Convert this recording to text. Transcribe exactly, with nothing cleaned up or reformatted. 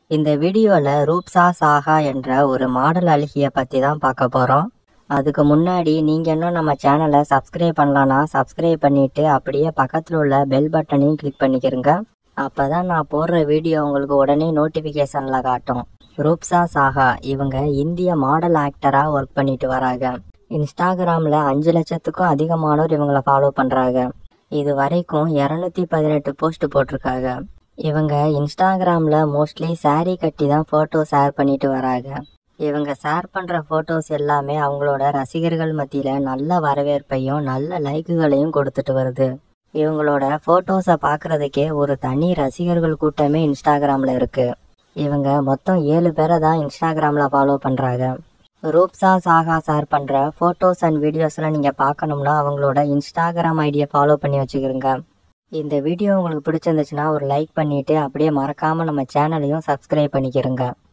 இந்த வீடியோல ரூப்சா சாஹா என்ற ஒரு மாடல் அழகிய பத்தி தான் பார்க்க போறோம். அதுக்கு முன்னாடி நீங்க இன்னும் நம்ம சேனலை சப்ஸ்கிரைப் பண்ணலாம்னா சப்ஸ்கிரைப் பண்ணிட்டு அப்படியே பக்கத்துல உள்ள பெல் பட்டனையும் கிளிக் பண்ணிக்கிறங்க. அப்பதான் நான் போடுற வீடியோ உங்களுக்கு உடனே நோட்டிபிகேஷன்ல காட்டும். ரூப்சா சாஹா இவங்க இந்திய மாடல் ஆக்டரா ஒர்க் பண்ணிட்டு வராங்க. இன்ஸ்டாகிராம்ல அஞ்சு லட்சத்துக்கும் அதிகமானோர் இவங்களை ஃபாலோ பண்றாங்க. இது வரைக்கும் இருநூத்தி பதினெட்டு போஸ்ட் போட்டிருக்காங்க. இவங்க இன்ஸ்டாகிராம்ல மோஸ்ட்லி சாரீ கட்டி தான் போட்டோ ஷேர் பண்ணிட்டு வராங்க. இவங்க ஷேர் பண்ற போட்டோஸ் எல்லாமே அவங்களோட ரசிகர்கள் மத்தியில நல்ல வரவேற்பையும் நல்ல லைக்குகளையும் கொடுத்துட்டு வருது. இவங்களோட போட்டோஸை பாக்குறதுக்கே ஒரு தனி ரசிகர்கள் கூட்டமே இன்ஸ்டாகிராம்ல இருக்கு. இவங்க மொத்தம் ஏழு பேரை தான் இன்ஸ்டாகிராம்ல ஃபாலோ பண்றாங்க. ரூப்சா சாஹா ஷேர் பண்ற போட்டோஸ் அண்ட் வீடியோஸ்லாம் நீங்க பார்க்கணும்னா அவங்களோட இன்ஸ்டாகிராம் ஐடியை ஃபாலோ பண்ணி வச்சுக்கிறங்க. இந்த வீடியோ உங்களுக்கு பிடிச்சிருந்துச்சுன்னா ஒரு லைக் பண்ணிட்டு அப்படியே மறக்காம நம்ம சேனலையும் சப்ஸ்கிரைப் பண்ணிக்கிறங்க.